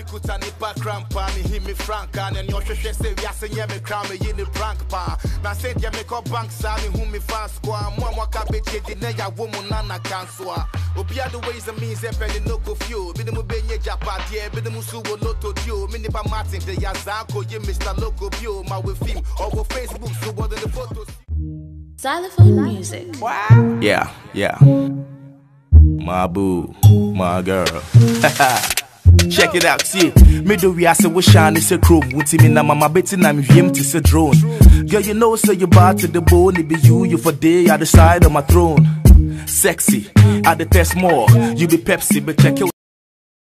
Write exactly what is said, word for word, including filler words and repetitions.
kuta ni background pa me him me frank and your sheshe say we ase nye me crown me in the prank pa na send ya me call bank sa me who me fast squad mo mo ka be je na ya woman na cancel obi other ways and means e pele no go few bi dem be nye japa die bi dem su wo loto dio me nipa martin de ya zanko ye Mister Loco Bio my with film or Facebook so what the photos Xylophone music. Wow. Yeah, yeah. My boo, my girl. Check it out, see. Me do we ase we shine is a chrome. Wuti me na mama betting I'm him to say drone. Girl, you know so you bad to the bone. It be you, you for day at the side of my throne. Sexy, at the test more. You be Pepsi, but check it.